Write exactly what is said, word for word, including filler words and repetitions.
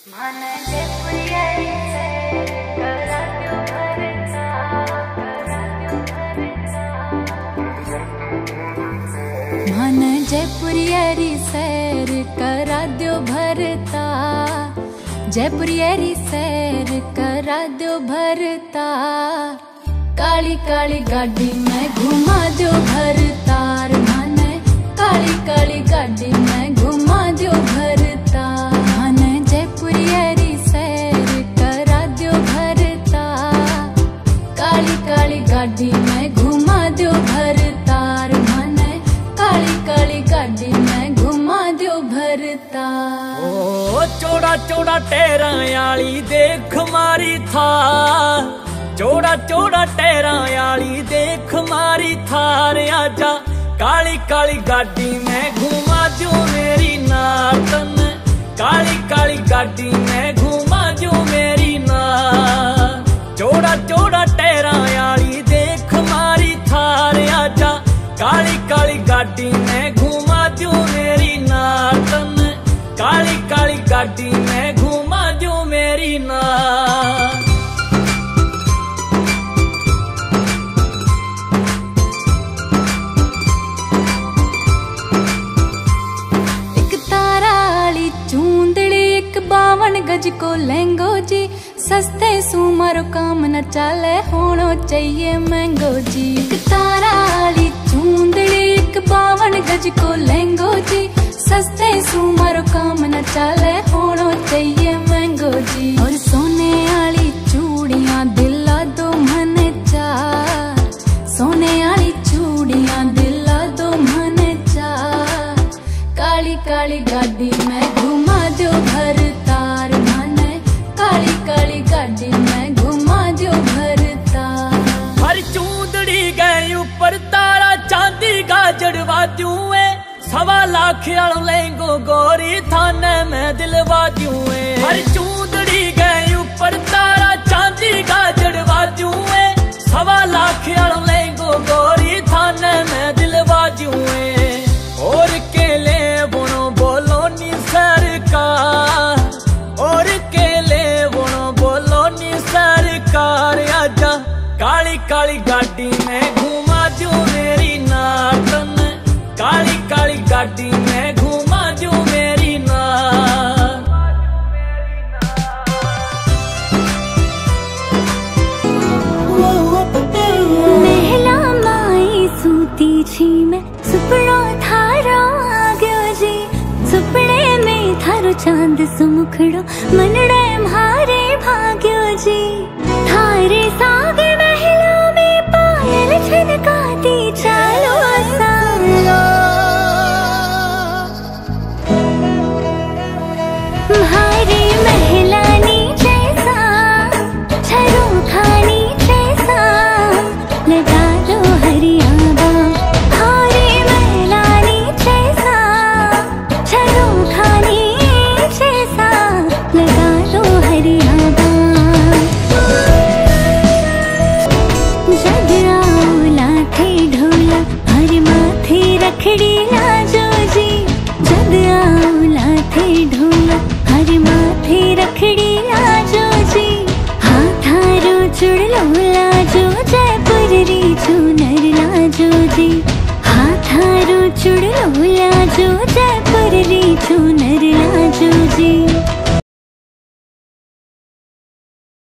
मन जयपुरियरी सैर करा दो भरता, जयपुरियरी सैर करा दो भरता, काली काली गाड़ी में घुमा दो भरतार, मन काली काली गाड़ी में घुमा दो भरता, मन जयपुरियरी सैर करा दो भरता, काली काली गाड़ी में घुमा दो भरतार, मन काली काली गाड़ी में घुमा दो भरता। ओ चौड़ा चौड़ा टेरा आली देख मारी थार, चौड़ा चौड़ा टेरा आली देख मारी थार, आजा काली काली गाड़ी में घुमा जो मेरी नातन, काली काली गाड़ी में घुमा जो मेरी नार, चौड़ा चौड़ा टेरा आली देख मारी थार, आजा काली काली गाड़ी में घुमा जो मेरी नातन, काली काली गाड़ी में घुमा जो मेरी नार। बावन गज को लहंगो जी, सस्ते सुमारो काम न चाले होनो चाहिए महंगो जी, एक तारा वाली चूंदड़ी एक बावन गज को लहंगो जी, सस्ते सुमारो काम न चाले होनो चाहिए महंगो जी, और सोने वाली चूड़ियां दिला दो मन चार, सोने वाली चूड़ियां दिला दो मन चार, काली काली गाड़ी में घुमा दो भरतार, मन काली काली गाड़ी में घुमा दो भरतार। हर चूंदड़ी गए ऊपर तारा चांदी गाजड़वा दूए, सवा लाख आलो लेंगो गोरी थाने में दिलवा दूए, हर चूंदड़ी गए ऊपर तारा चांदी गाजड़वा दूए, सवा लाख आलो लेंगो गोरी थाने में दिलवा दूए, और केले बोनो बोलो नी सरकार, और केले बोनो बोलो नी सरकार, आजा काली काली गाड़ी में घुमा जो मेरी नातन, काली काली गाड़ी में घुमा जो मेरी नार। महला माई सूती छी में सुपड़ो थारो आग्यो जी, सुपड़े में थारो चांद सुमुखड़ो मनड़े म्हारे भाग्यो जी, थारे सागे महला में पायल छनकाती चालो सा